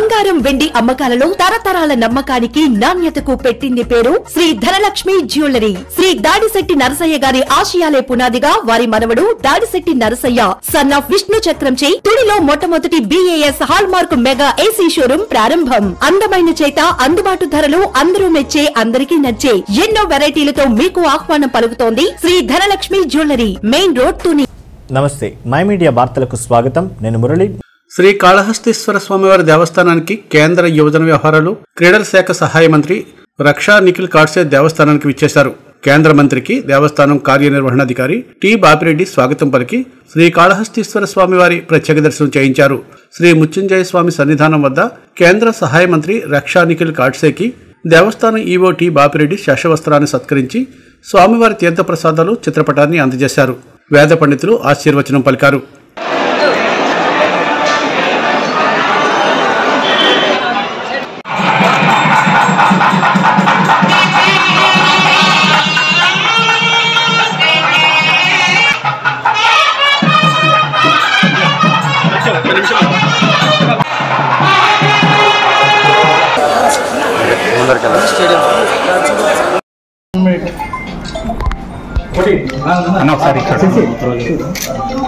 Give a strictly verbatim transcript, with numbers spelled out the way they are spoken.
బంగారం వెండి అమ్మకాలలో తరతరాల నమ్మకానికి నాణ్యతకు పెట్టింది పేరు శ్రీ ధనలక్ష్మి జ్యువెలరీ. శ్రీ దాడిశెట్టి నరసయ్య గారి ఆశయాలే పునాదిగా వారి మనవడు దాడిశెట్టి నరసయ్య సన్ ఆఫ్ విష్ణు చక్రంచే తుడిలో మొట్టమొదటి BIS hallmark mega AC showroom ప్రారంభం. అందమైన చేత అందుబాటు ధరలు అందరూ మెచ్చే అందరికీ నచ్చే ఎన్నో వెరైటీలతో మీకు ఆహ్వానం పలుకుతోంది Shri Dhanalakshmi jewellery, main road Tuni. నమస్తే, మై మీడియా వార్తలకు స్వాగతం. నేను మురళి. శ్రీ కాళహస్తీశ్వర స్వామివారి దేవస్థానానికి కేంద్ర యువజన వ్యవహారాలు క్రీడల శాఖ సహాయ మంత్రి రక్షా నిఖిల్ కాడ్సే దేవస్థానానికి విచ్చేశారు. కేంద్ర మంత్రికి దేవస్థానం కార్యనిర్వహణాధికారి టి బాపిరెడ్డి స్వాగతం పలికి శ్రీ కాళహస్తీశ్వర స్వామివారి ప్రత్యేక దర్శనం చేయించారు. శ్రీ ముత్యుంజయ స్వామి సన్నిధానం వద్ద కేంద్ర సహాయ మంత్రి రక్షా నిఖిల్ కాడ్సేకి దేవస్థానం ఈవో టి బాపిరెడ్డి శేషవస్త్రాన్ని సత్కరించి స్వామివారి తీర్థప్రసాదాలు చిత్రపటాన్ని అందజేశారు. వేద పండితులు ఆశీర్వచనం పలికారు. అన్న ఒకసారి